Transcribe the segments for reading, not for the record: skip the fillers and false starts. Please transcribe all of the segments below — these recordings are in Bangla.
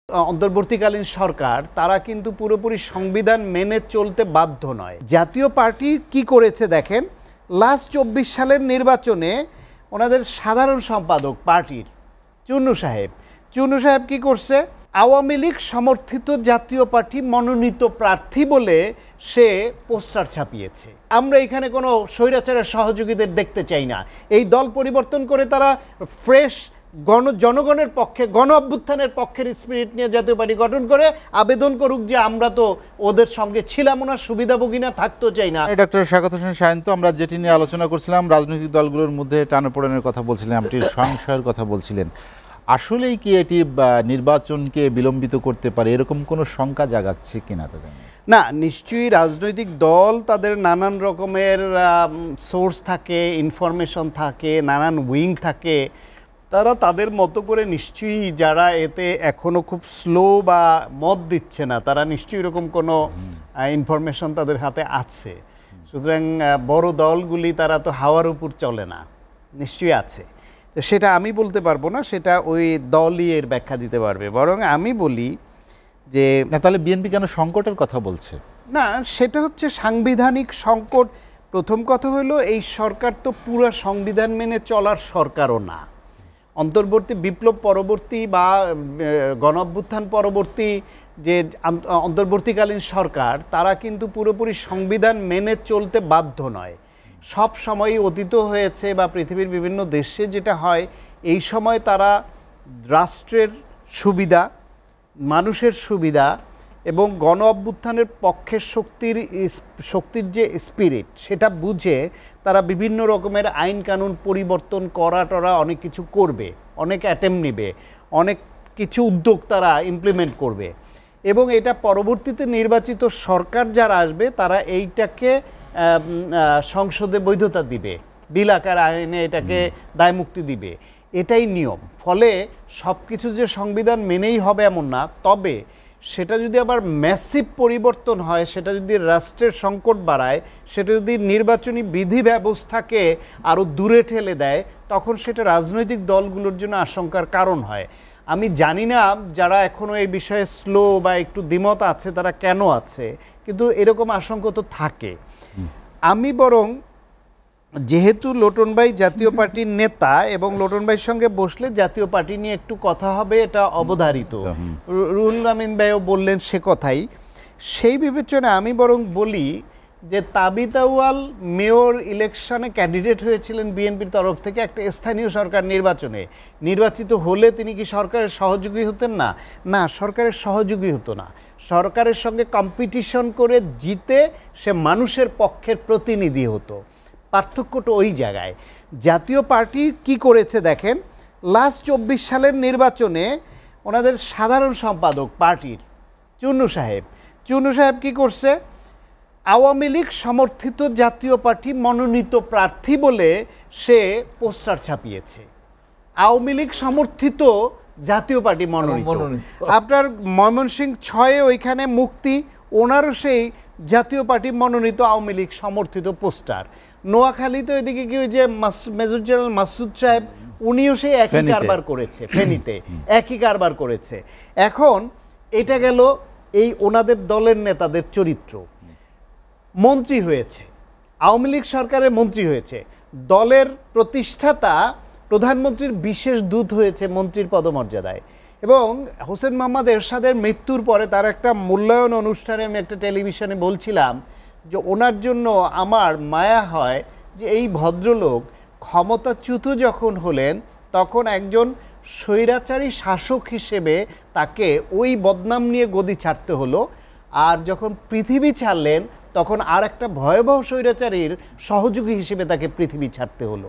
অন্তর্বর্তীকালীন সরকার তারা কিন্তু পুরোপুরি সংবিধান মেনে চলতে বাধ্য নয়। জাতীয় পার্টি কি করেছে দেখেন, লাস্ট 24 সালের নির্বাচনে ওনাদের সাধারণ সম্পাদক পার্টির চুন্নু সাহেব কি করছে, আওয়ামী লীগ সমর্থিত জাতীয় পার্টি মনোনীত প্রার্থী বলে সে পোস্টার ছাপিয়েছে। আমরা এখানে কোনো স্বৈরাচারের সহযোগীদের দেখতে চাই না। এই দল পরিবর্তন করে তারা ফ্রেশ জনগণের পক্ষে, গণ অভ্যুত্থানের পক্ষের স্পিরিট নিয়ে জাতীয় পার্টি গঠন করে আবেদন করুক যে আমরা তো ওদের সঙ্গে ছিলাম না, সুবিধাভোগী না, থাকতেও চাই না। ডক্টর স্বাগত হোসেন সায়ন্ত, আমরা যেটি নিয়ে আলোচনা করছিলাম, রাজনৈতিক দলগুলোর মধ্যে টানাপোড়েনের কথা বলছিলেন, আপনি সংশয়ের কথা বলছিলেন। আসলেই কি এটি নির্বাচনকে বিলম্বিত করতে পারে, এরকম কোনো শঙ্কা জাগাচ্ছে কিনা তাদের? না, নিশ্চয়ই রাজনৈতিক দল তাদের নানান রকমের সোর্স থাকে, ইনফরমেশন থাকে, নানান উইং থাকে, তারা তাদের মতো করে নিশ্চয়ই, যারা এতে এখনও খুব স্লো বা মত দিচ্ছে না, তারা নিশ্চয়ই এরকম কোনো ইনফরমেশন তাদের হাতে আছে। সুতরাং বড় দলগুলি তারা তো হাওয়ার উপর চলে না, নিশ্চয়ই আছে। তো সেটা আমি বলতে পারবো না, সেটা ওই দলই এর ব্যাখ্যা দিতে পারবে। বরং আমি বলি যে না, তাহলে বিএনপি কেন সংকটের কথা বলছে? না, সেটা হচ্ছে সাংবিধানিক সংকট। প্রথম কথা হলো, এই সরকার তো পুরো সংবিধান মেনে চলার সরকারও না। অন্তর্বর্তী বিপ্লব পরবর্তী বা গণ অভ্যুত্থান পরবর্তী যে অন্তর্বর্তীকালীন সরকার, তারা কিন্তু পুরোপুরি সংবিধান মেনে চলতে বাধ্য নয়। সব সময়ই অতীত হয়েছে বা পৃথিবীর বিভিন্ন দেশে যেটা হয়, এই সময় তারা রাষ্ট্রের সুবিধা, মানুষের সুবিধা এবং গণ অভ্যুত্থানের পক্ষের শক্তির যে স্পিরিট, সেটা বুঝে তারা বিভিন্ন রকমের আইন কানুন পরিবর্তন করা অনেক কিছু করবে, অনেক অ্যাটেম্প নেবে, অনেক কিছু উদ্যোগ তারা ইমপ্লিমেন্ট করবে। এবং এটা পরবর্তীতে নির্বাচিত সরকার যারা আসবে, তারা এইটাকে সংসদে বৈধতা দিবে, বিল আকার আইনে এটাকে দায়মুক্তি দিবে, এটাই নিয়ম। ফলে সব কিছু যে সংবিধান মেনেই হবে এমন না, তবে সেটা যদি আবার ম্যাসিভ পরিবর্তন হয়, সেটা যদি রাষ্ট্রের সংকট বাড়ায়, সেটা যদি নির্বাচনী বিধি ব্যবস্থাকে আরও দূরে ঠেলে দেয়, তখন সেটা রাজনৈতিক দলগুলোর জন্য আশঙ্কার কারণ হয়। আমি জানি না যারা এখনও এই বিষয়ে স্লো বা একটু দ্বিমত আছে তারা কেন আছে, কিন্তু এরকম আশঙ্কা তো থাকে। আমি বরং, যেহেতু লোটন ভাই জাতীয় পার্টির নেতা এবং লোটন ভাইয়ের সঙ্গে বসলে জাতীয় পার্টি নিয়ে একটু কথা হবে, এটা অবধারিত, রুহুল আমিন ভাইও বললেন সে কথাই, সেই বিবেচনায় আমি বরং বলি যে তাবিথ আউয়াল মেয়র ইলেকশনে ক্যান্ডিডেট হয়েছিলেন বিএনপির তরফ থেকে একটা স্থানীয় সরকার নির্বাচনে। নির্বাচিত হলে তিনি কি সরকারের সহযোগী হতেন না? না, সরকারের সহযোগী হতো না, সরকারের সঙ্গে কম্পিটিশন করে জিতে সে মানুষের পক্ষের প্রতিনিধি হতো। পার্থক্যটা ওই জায়গায়। জাতীয় পার্টি কি করেছে দেখেন, লাস্ট 24 সালের নির্বাচনে ওনাদের সাধারণ সম্পাদক পার্টির চুন্নু সাহেব কি করছে, আওয়ামী লীগ সমর্থিত জাতীয় পার্টি মনোনীত প্রার্থী বলে সে পোস্টার ছাপিয়েছে। আওয়ামী লীগ সমর্থিত জাতীয় পার্টি মনোনীত। আপনার ময়মনসিংহ 6-এ ওইখানে মুক্তি, ওনারও সেই জাতীয় পার্টি মনোনীত আওয়ামী লীগ সমর্থিত পোস্টার। নোয়াখালীতে ওইদিকে কি, ওই যে মেজর জেনারেল মাসুদ সাহেব, উনিও সেই একই কারবার করেছে, ফেনীতে একই কারবার করেছে। এখন এটা গেল এই ওনাদের দলের নেতাদের চরিত্র। মন্ত্রী হয়েছে, আওয়ামী লীগ সরকারের মন্ত্রী হয়েছে, দলের প্রতিষ্ঠাতা প্রধানমন্ত্রীর বিশেষ দূত হয়েছে মন্ত্রীর পদমর্যাদায়। এবং হোসেন মোহাম্মদ এরশাদের মৃত্যুর পরে তার একটা মূল্যায়ন অনুষ্ঠানে আমি একটা টেলিভিশনে বলছিলাম যে ওনার জন্য আমার মায়া হয় যে এই ভদ্রলোক ক্ষমতাচ্যুত যখন হলেন, তখন একজন স্বৈরাচারী শাসক হিসেবে তাকে ওই বদনাম নিয়ে গদি ছাড়তে হলো, আর যখন পৃথিবী ছাড়লেন তখন আর একটা ভয়াবহ স্বৈরাচারীর সহযোগী হিসেবে তাকে পৃথিবী ছাড়তে হলো।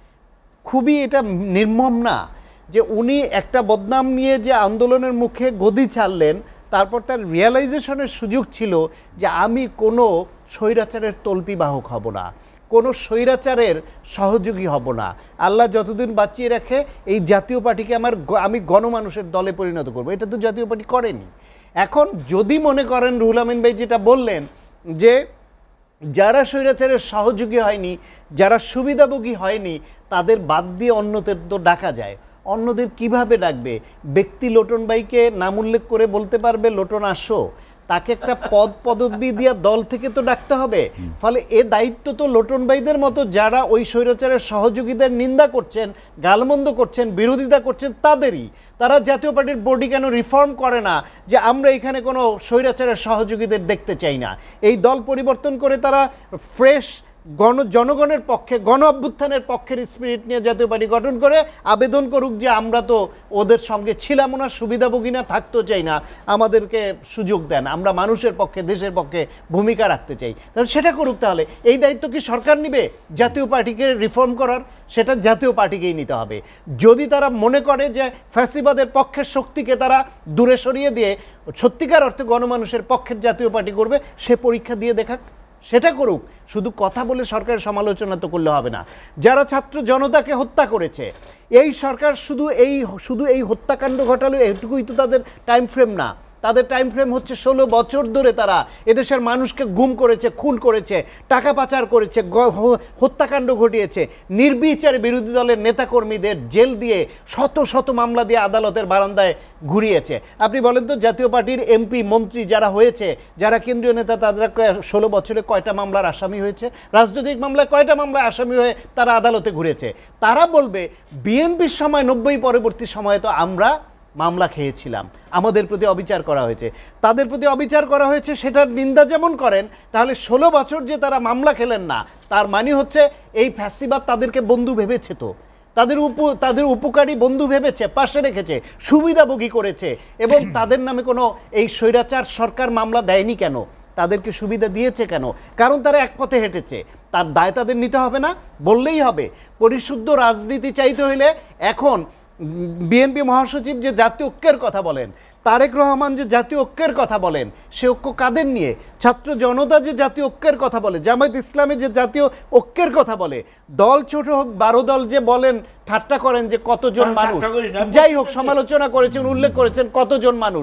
খুবই এটা নির্মম না যে উনি একটা বদনাম নিয়ে যে আন্দোলনের মুখে গদি ছাড়লেন, তারপর তার রিয়েলাইজেশনের সুযোগ ছিল যে আমি কোনো স্বৈরাচারের তল্পিবাহক হব না, কোনো স্বৈরাচারের সহযোগী হব না, আল্লাহ যতদিন বাঁচিয়ে রাখে এই জাতীয় পার্টিকে আমি গণমানুষের দলে পরিণত করব। এটা তো জাতীয় পার্টি করেনি। এখন যদি মনে করেন রুহুল আমিন ভাই যেটা বললেন যে যারা স্বৈরাচারের সহযোগী হয়নি, যারা সুবিধাভোগী হয়নি, তাদের বাদ দিয়ে অন্যদের তো ডাকা যায়। অন্যদের কিভাবে ডাকবে? ব্যক্তি লোটন ভাইকে নাম উল্লেখ করে বলতে পারবে লোটন আসো, তাকে একটা পদবি দিয়ে দল থেকে তো ডাকতে হবে। ফলে এ দায়িত্ব তো লোটন ভাইদের মতো যারা ওই স্বৈরাচারের সহযোগীদের নিন্দা করছেন, গালমন্দ করছেন, বিরোধিতা করছেন তাদেরই। তারা জাতীয় পার্টির বডি কেন রিফর্ম করে না যে আমরা এখানে কোনো স্বৈরাচারের সহযোগীদের দেখতে চাই না? এই দল পরিবর্তন করে তারা ফ্রেশ জনগণের পক্ষে, গণ অভ্যুত্থানের পক্ষের স্পিরিট নিয়ে জাতীয় পার্টি গঠন করে আবেদন করুক যে আমরা তো ওদের সঙ্গে ছিলাম না, সুবিধাভোগী না, থাকতেও চাই না, আমাদেরকে সুযোগ দেন, আমরা মানুষের পক্ষে, দেশের পক্ষে ভূমিকা রাখতে চাই। তাহলে সেটা করুক। তাহলে এই দায়িত্ব কি সরকার নিবে জাতীয় পার্টিকে রিফর্ম করার? সেটা জাতীয় পার্টিকেই নিতে হবে। যদি তারা মনে করে যে ফ্যাসিবাদের পক্ষের শক্তিকে তারা দূরে সরিয়ে দিয়ে সত্যিকার অর্থে গণমানুষের পক্ষের জাতীয় পার্টি করবে, সে পরীক্ষা দিয়ে দেখাক, সেটা করুক। শুধু কথা বলে সরকারের সমালোচনা তো করলে হবে না। যারা ছাত্র জনতাকে হত্যা করেছে, এই সরকার শুধু এই হত্যাকাণ্ড ঘটালো, এটুকুই তো তাদের টাইম ফ্রেম না। তাদের টাইম ফ্রেম হচ্ছে 16 বছর ধরে তারা এদেশের মানুষকে গুম করেছে, খুন করেছে, টাকা পাচার করেছে, হত্যাকাণ্ড ঘটিয়েছে, নির্বিচারে বিরোধী দলের নেতাকর্মীদের জেল দিয়ে শত শত মামলা দিয়ে আদালতের বারান্দায় ঘুরিয়েছে। আপনি বলেন তো জাতীয় পার্টির এমপি মন্ত্রী যারা হয়েছে, যারা কেন্দ্রীয় নেতা, তারা 16 বছরে কয়টা মামলার আসামি হয়েছে? রাজনৈতিক মামলায় কয়টা মামলায় আসামি হয়ে তারা আদালতে ঘুরেছে? তারা বলবে বিএনপির সময় 90 পরবর্তী সময়ে তো আমরা মামলা খেয়েছিলাম, আমাদের প্রতি অবিচার করা হয়েছে। তাদের প্রতি অবিচার করা হয়েছে সেটার নিন্দা যেমন করেন, তাহলে 16 বছর যে তারা মামলা খেলেন না, তার মানে হচ্ছে এই ফ্যাসিবাদ তাদেরকে বন্ধু ভেবেছে, তো তাদের উপকারী বন্ধু ভেবেছে, পাশে রেখেছে, সুবিধাভোগী করেছে। এবং তাদের নামে কোনো এই স্বৈরাচার সরকার মামলা দেয়নি কেন? তাদেরকে সুবিধা দিয়েছে কেন? কারণ তারা এক পথে হেঁটেছে। তার দায় তাদের নিতে হবে না? বললেই হবে। পরিশুদ্ধ রাজনীতি চাইতে হইলে এখন বিএনপি মহাসচিব যে জাতীয় ঐক্যের কথা বলেন, তারেক রহমান যে জাতীয় ঐক্যের কথা বলেন, সে ঐক্য কাদের নিয়ে? ছাত্র জনতা যে জাতীয় ঐক্যের কথা বলে, জামায়াত ইসলামী যে জাতীয় ঐক্যের কথা বলে, দল ছোট হোক 12 দল যে বলেন, ঠাট্টা করেন যে কতজন মানুষ, যাই হোক সমালোচনা করেছেন, উল্লেখ করেছেন কতজন মানুষ,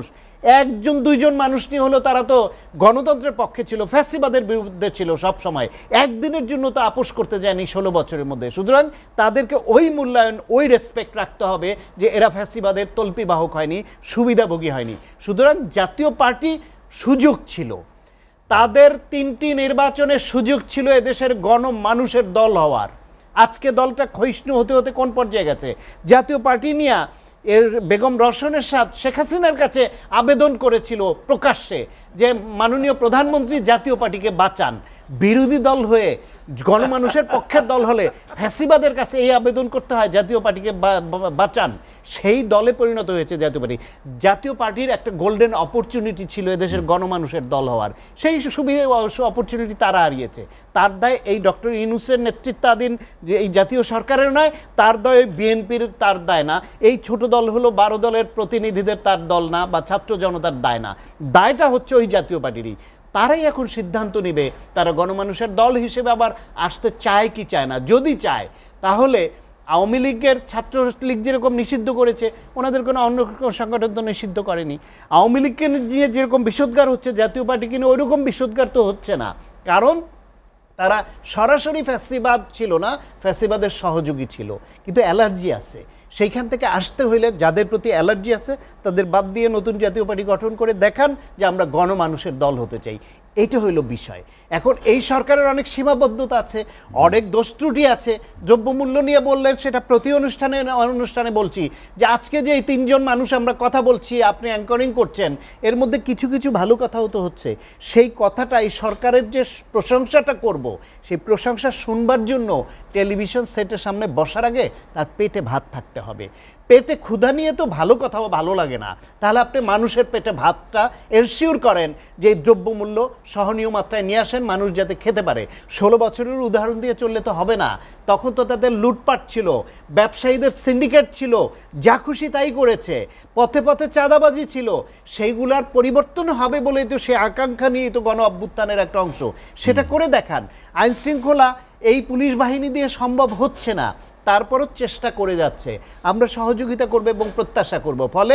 1-2জন মানুষ নিয়ে হলো, তারা তো গণতন্ত্রের পক্ষে ছিল, ফ্যাসিবাদের বিরুদ্ধে ছিল সব সময়। একদিনের জন্য তো আপোষ করতে যায়নি 16 বছরের মধ্যে। সুতরাং তাদেরকে ওই মূল্যায়ন, ওই রেসপেক্ট রাখতে হবে যে এরা ফ্যাসিবাদের তল্পিবাহক হয়নি, সুবিধাভোগী হয়নি। সুতরাং জাতীয় পার্টি সুযোগ ছিল, তাদের 3টি নির্বাচনের সুযোগ ছিল এদেশের গণমানুষের দল হওয়ার। আজকে দলটা ক্ষয়িষ্ণু হতে হতে কোন পর্যায়ে গেছে? জাতীয় পার্টি নিয়ে এর বেগম রওশনের সাথে শেখ হাসিনার কাছে আবেদন করেছিল প্রকাশ্যে যে মাননীয় প্রধানমন্ত্রী জাতীয় পার্টিকে বাঁচান। বিরোধী দল হয়ে গণমানুষের পক্ষের দল হলে ফ্যাসিবাদের কাছে এই আবেদন করতে হয় জাতীয় পার্টিকে বাঁচান। সেই দলে পরিণত হয়েছে জাতীয় পার্টি। জাতীয় পার্টির একটা গোল্ডেন অপরচুনিটি ছিল এদেশের গণমানুষের দল হওয়ার, সেই সুবিধা অপরচুনিটি তারা হারিয়েছে। তার দায় এই ডক্টর ইউনূসের নেতৃত্বাধীন যে এই জাতীয় সরকারের নয়, তার দায় বিএনপির, তার দায় না। এই ছোট দল হলো 12 দলের প্রতিনিধিদের, তার দল না, বা ছাত্র জনতার দায় না। দায়টা হচ্ছে ওই জাতীয় পার্টিরই। তারাই এখন সিদ্ধান্ত নেবে তারা গণমানুষের দল হিসেবে আবার আসতে চায় কি চায় না। যদি চায় তাহলে আওয়ামী লীগের ছাত্রলীগ যেরকম নিষিদ্ধ করেছে, ওনাদের কোনো অন্য সংগঠন তো নিষিদ্ধ করেনি। আওয়ামী লীগকে নিয়ে যেরকম বিষোদ্গার হচ্ছে, জাতীয় পার্টি কিনে ওইরকম বিষোদ্গার তো হচ্ছে না, কারণ তারা সরাসরি ফ্যাসিবাদ ছিল না, ফ্যাসিবাদের সহযোগী ছিল। কিন্তু অ্যালার্জি আছে, সেইখান থেকে আসতে হইলে যাদের প্রতি অ্যালার্জি আছে তাদের বাদ দিয়ে নতুন জাতীয় পার্টি গঠন করে দেখান যে আমরা গণমানুষের দল হতে চাই। এইটা হইল বিষয়। এখন এই সরকারের অনেক সীমাবদ্ধতা আছে, অনেক দোষ ত্রুটি আছে। দ্রব্যমূল্য নিয়ে বললেন, সেটা প্রতি অনুষ্ঠানে বলছি যে আজকে যে এই 3জন মানুষ আমরা কথা বলছি, আপনি অ্যাঙ্করিং করছেন, এর মধ্যে কিছু কিছু ভালো কথাও তো হচ্ছে। সেই কথাটা এই সরকারের যে প্রশংসাটা করব, সেই প্রশংসা শুনবার জন্য টেলিভিশন সেটের সামনে বসার আগে তার পেটে ভাত থাকতে হবে। পেটে ক্ষুধা নিয়ে তো ভালো কথাও ভালো লাগে না। তাহলে আপনি মানুষের পেটে ভাতটা এনশিওর করেন যে এই দ্রব্যমূল্য সহনীয় মাত্রায় নিয়ে আসেন, মানুষ যাতে খেতে পারে। 16 বছরের উদাহরণ দিয়ে চললে তো হবে না। তখন তো তাদের লুটপাট ছিল, ব্যবসায়ীদের সিন্ডিকেট ছিল, যা খুশি তাই করেছে, পথে পথে চাঁদাবাজি ছিল। সেইগুলার পরিবর্তন হবে বলেই তো সে আকাঙ্ক্ষা নিয়েই তো গণ অভ্যুত্থানের একটা অংশ। সেটা করে দেখান। আইন শৃঙ্খলা এই পুলিশ বাহিনী দিয়ে সম্ভব হচ্ছে না, তারপরও চেষ্টা করে যাচ্ছে। আমরা সহযোগিতা করব এবং প্রত্যাশা করব। ফলে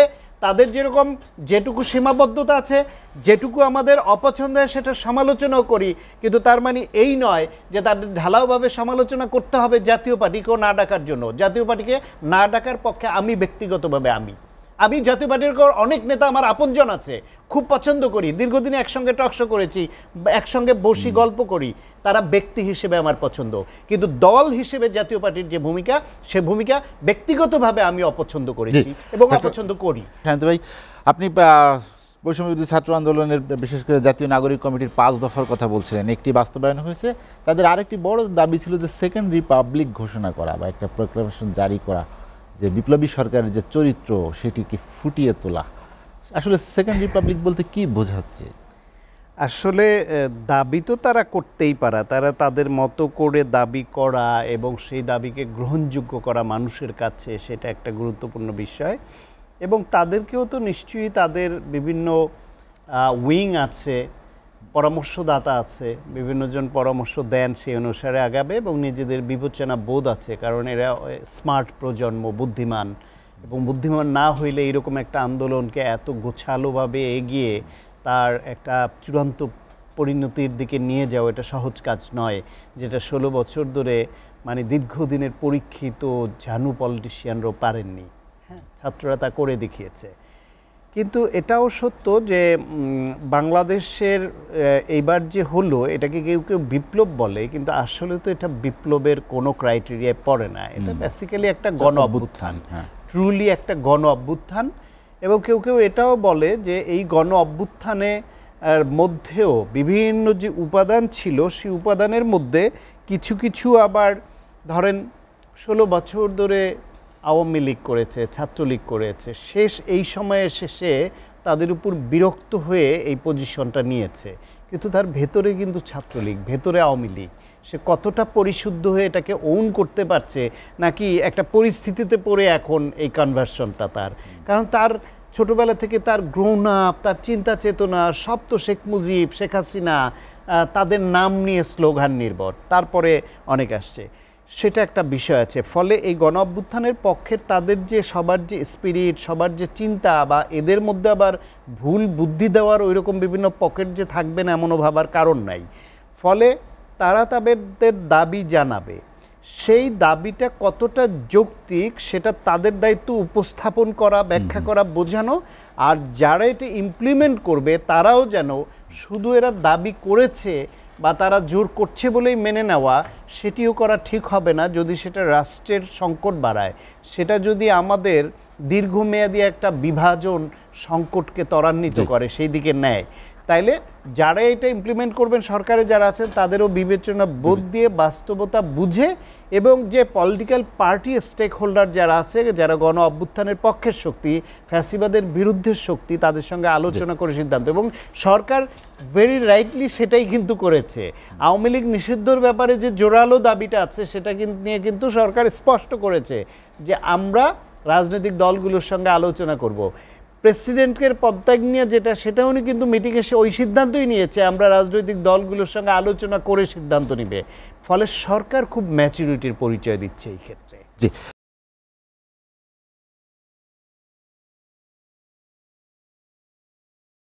তাদের যেরকম যেটুকু সীমাবদ্ধতা আছে, যেটুকু আমাদের অপছন্দ হয় সেটা সমালোচনাও করি, কিন্তু তার মানে এই নয় যে তাদের ঢালাওভাবে সমালোচনা করতে হবে জাতীয় পার্টিকেও না ডাকার জন্য। জাতীয় পার্টিকে না ডাকার পক্ষে আমি ব্যক্তিগতভাবে আমি জাতীয় পার্টির অনেক নেতা আমার আপনজন আছে, খুব পছন্দ করি, দীর্ঘদিনে একসঙ্গে টকশো করেছি, একসঙ্গে বসি গল্প করি, তারা ব্যক্তি হিসেবে আমার পছন্দ, কিন্তু দল হিসেবে জাতীয় পার্টির যে ভূমিকা, সে ভূমিকা ব্যক্তিগতভাবে আমি অপছন্দ করেছি এবং অপছন্দ করি। শান্ত ভাই, আপনি বৈষম্যবিরোধী ছাত্র আন্দোলনের বিশেষ করে জাতীয় নাগরিক কমিটির 5 দফার কথা বলছিলেন, একটি বাস্তবায়ন হয়েছে, তাদের আরেকটি বড় দাবি ছিল যে সেকেন্ড রিপাবলিক ঘোষণা করা বা একটা প্রোক্লামেশন জারি করা, যে বিপ্লবী সরকারের যে চরিত্র সেটিকে ফুটিয়ে তোলা। আসলে সেকেন্ড রিপাবলিক বলতে কি বোঝাচ্ছে? আসলে দাবি তো তারা করতেই পারে, তারা তাদের মতো করে দাবি করা এবং সেই দাবিকে গ্রহণযোগ্য করা মানুষের কাছে, সেটা একটা গুরুত্বপূর্ণ বিষয়। এবং তাদেরকেও তো নিশ্চয়ই তাদের বিভিন্ন উইং আছে, পরামর্শদাতা আছে, বিভিন্নজন পরামর্শ দেন, সেই অনুসারে আগাবে এবং নিজেদের বিবেচনা বোধ আছে, কারণ এরা স্মার্ট প্রজন্ম, বুদ্ধিমান, এবং বুদ্ধিমান না হইলে এরকম একটা আন্দোলনকে এত গোছালোভাবে এগিয়ে তার একটা চূড়ান্ত পরিণতির দিকে নিয়ে যাওয়া এটা সহজ কাজ নয়, যেটা 16 বছর ধরে মানে দীর্ঘদিনের পরীক্ষিত জানু পলিটিশিয়ানরাও পারেননি। হ্যাঁ, ছাত্ররা তা করে দেখিয়েছে। কিন্তু এটাও সত্য যে বাংলাদেশের এইবার যে হলো, এটাকে কেউ কেউ বিপ্লব বলে, কিন্তু আসলে তো এটা বিপ্লবের কোনো ক্রাইটেরিয়ায় পড়ে না। এটা বেসিক্যালি একটা গণ অভ্যুত্থান, ট্রুলি একটা গণ অভ্যুত্থান। এবং কেউ কেউ এটাও বলে যে এই গণ অভ্যুত্থানে মধ্যেও বিভিন্ন যে উপাদান ছিল, সেই উপাদানের মধ্যে কিছু কিছু আবার ধরেন 16 বছর ধরে আওয়ামী লীগ করেছে, ছাত্রলীগ করেছে, এই সময়ে শেষে তাদের উপর বিরক্ত হয়ে এই পজিশনটা নিয়েছে, কিন্তু তার ভেতরে কিন্তু ছাত্রলীগ, ভেতরে আওয়ামী লীগ। সে কতটা পরিশুদ্ধ হয়ে এটাকে ওন করতে পারছে, নাকি একটা পরিস্থিতিতে পড়ে এখন এই কনভার্সনটা তার, কারণ তার ছোটবেলা থেকে তার গ্রোন আপ, তার চিন্তা চেতনা সব তো শেখ মুজিব, শেখ হাসিনা, তাদের নাম নিয়ে স্লোগান নির্ভর, তারপরে অনেক আসছে, সেটা একটা বিষয় আছে। ফলে এই গণ অভ্যুত্থানের পক্ষের তাদের যে সবার যে স্পিরিট, সবার যে চিন্তা, বা এদের মধ্যে আবার ভুল বুদ্ধি দেওয়ার ওইরকম বিভিন্ন পকেট যে থাকবে না এমনও ভাবার কারণ নাই। ফলে তারা তাদের দাবি জানাবে, সেই দাবিটা কতটা যৌক্তিক সেটা তাদের দায়িত্ব উপস্থাপন করা, ব্যাখ্যা করা, বোঝানো, আর যারা এটা ইমপ্লিমেন্ট করবে তারাও যেন শুধু এরা দাবি করেছে বা তারা জোর করছে বলেই মেনে নেওয়া, সেটিও করা ঠিক হবে না যদি সেটা রাষ্ট্রের সংকট বাড়ায়, সেটা যদি আমাদের দীর্ঘমেয়াদী একটা বিভাজন সংকটকে ত্বরান্বিত করে, সেই দিকে নেয়। তাইলে যারা এটা ইমপ্লিমেন্ট করবেন, সরকারে যারা আছেন, তাদেরও বিবেচনা বোধ দিয়ে বাস্তবতা বুঝে, এবং যে পলিটিক্যাল পার্টি স্টেক হোল্ডার যারা আছে, যারা গণ অভ্যুত্থানের পক্ষের শক্তি, ফ্যাসিবাদের বিরুদ্ধের শক্তি, তাদের সঙ্গে আলোচনা করে সিদ্ধান্ত, এবং সরকার ভেরি রাইটলি সেটাই কিন্তু করেছে। আওয়ামী লীগ নিষিদ্ধর ব্যাপারে যে জোরালো দাবিটা আছে, সেটা কিন্তু নিয়ে কিন্তু সরকার স্পষ্ট করেছে যে আমরা রাজনৈতিক দলগুলোর সঙ্গে আলোচনা করব। প্রেসিডেন্টের পদত্যাগ নিয়ে যেটা, সেটা উনি কিন্তু মিটিংয়ে ওই সিদ্ধান্তই নিয়েছে, আমরা রাজনৈতিক দলগুলোর সঙ্গে আলোচনা করে সিদ্ধান্ত নিবে। ফলে সরকার খুব ম্যাচুরিটির পরিচয় দিচ্ছে এই ক্ষেত্রে। জি।